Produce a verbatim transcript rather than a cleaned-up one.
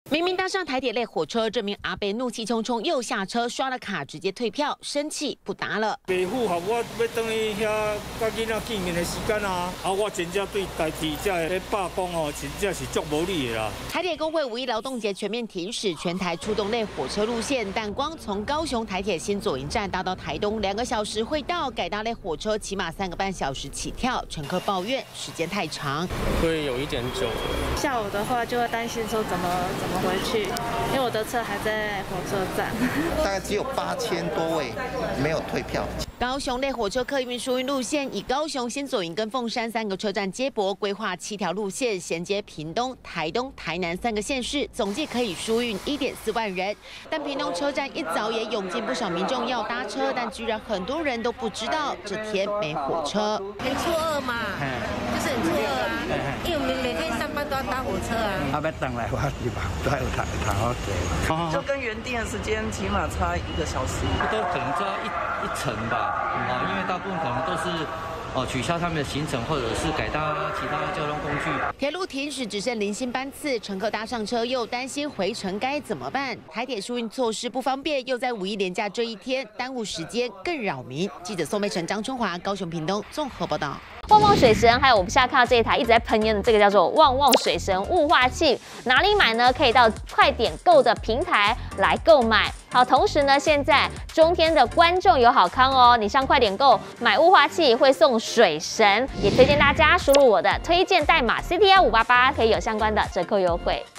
明明搭上台铁类火车，这名阿伯怒气冲冲又下车，刷了卡直接退票，生气不搭了。 袂符合我要等去遐甲囡仔见面的时间啊！啊，我真正对台铁这个罢工哦，真正是足无理的啦。 台铁工会五一劳动节全面停驶，全台出动类火车路线，但光从高雄台铁新左营站搭到台东两个小时会到，改搭类火车起码三个半小时起跳，乘客抱怨时间太长， 会有一点久。 下午的话就会担心说怎么怎么回去，因为我的车还在火车站。 大概只有八千多位没有退票。 高雄类火车客运疏运路线以高雄、新左营跟凤山三个车站接驳，规划七条路线衔接屏东、台东、台南三个县市，总计可以疏运一点四万人。但屏东车站一早也涌进不少民众要搭车，但居然很多人都不知道这天没火车。 很错愕嘛，就是很错愕啊，因为我们每天上班都要搭火车啊。 啊，要等来我地方都有谈谈好坐，就跟原定的时间起码差一个小时， 都可能差一一层吧。啊，因为大部分可能都是哦取消他们的行程，或者是改搭其他交通工具。 铁路停驶只剩零星班次，乘客搭上车又担心回程该怎么办？台铁疏运措施不方便，又在五一连假这一天耽误时间，更扰民。记者宋美成、张春华，高雄屏东综合报道。 旺旺水神，还有我们现在看到这一台一直在喷烟的这个叫做旺旺水神雾化器，哪里买呢？可以到快点购的平台来购买。好，同时呢，现在中天的观众有好康哦，你上快点购买雾化器会送水神，也推荐大家输入我的推荐代码 C T I 五八八，可以有相关的折扣优惠。